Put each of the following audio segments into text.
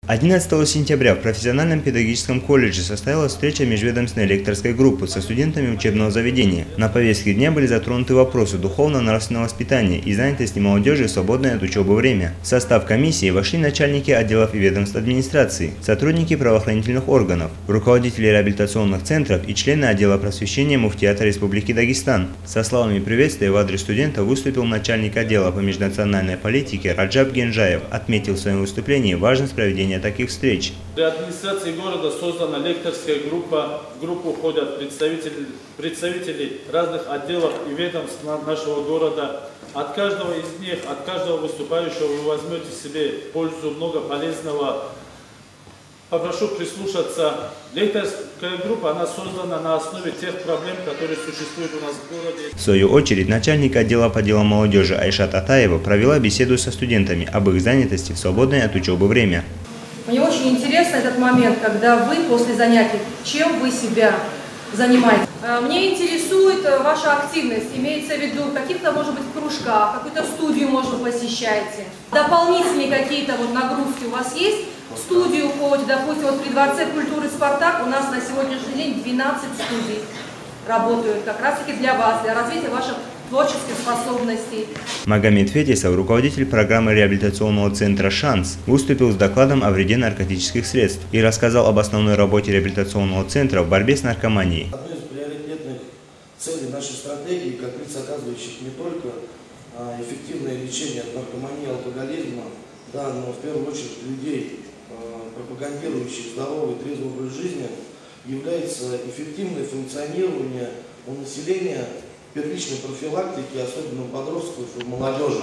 11 сентября в профессиональном педагогическом колледже состоялась встреча межведомственной лекторской группы со студентами учебного заведения. На повестке дня были затронуты вопросы духовно-нравственного воспитания и занятости молодежи в свободное от учебы время. В состав комиссии вошли начальники отделов и ведомств администрации, сотрудники правоохранительных органов, руководители реабилитационных центров и члены отдела просвещения Муфтията Республики Дагестан. Со словами приветствия в адрес студента выступил начальник отдела по межнациональной политике Раджаб Генжаев, отметил в своем выступлении важность проведения таких встреч. Для администрации города создана лекторская группа. В группу входят представители разных отделов и ведомств нашего города. От каждого из них, от каждого выступающего вы возьмете себе пользу, много полезного. Попрошу прислушаться. Лекторская группа, она создана на основе тех проблем, которые существуют у нас в городе. В свою очередь, начальник отдела по делам молодежи Айшат Атаева провела беседу со студентами об их занятости в свободное от учебы время. Мне очень интересно этот момент, когда вы после занятий, чем вы себя занимаетесь. Мне интересует ваша активность, имеется в виду каких-то, может быть, кружках, какую-то студию, может, посещаете. Дополнительные какие-то нагрузки у вас есть? В студию ходите, допустим, при Дворце культуры «Спартак» у нас на сегодняшний день 12 студий работают как раз-таки для вас, для развития ваших творческих способностей. Магомед Фетисов, руководитель программы реабилитационного центра «Шанс», выступил с докладом о вреде наркотических средств и рассказал об основной работе реабилитационного центра в борьбе с наркоманией. Одной из приоритетных целей нашей стратегии, как лиц, оказывающих не только эффективное лечение от наркомании и алкоголизма, но в первую очередь людей, пропагандирующих здоровый и трезвый образ жизни, является эффективное функционирование у населения первичной профилактики, особенно у подростков и молодежи.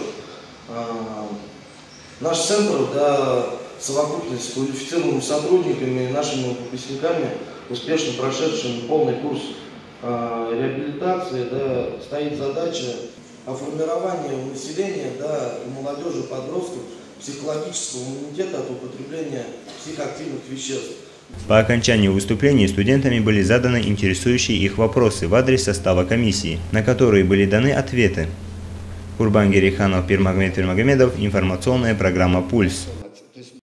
Наш центр, совокупность с квалифицированными сотрудниками и нашими выпускниками, успешно прошедшими полный курс реабилитации, стоит задача о формировании у населения, у молодежи и подростков психологического иммунитета от употребления психоактивных веществ. По окончании выступлений студентами были заданы интересующие их вопросы в адрес состава комиссии, на которые были даны ответы. Курбан Гериханов, Пирмагомед Пирмагомедов, информационная программа «Пульс».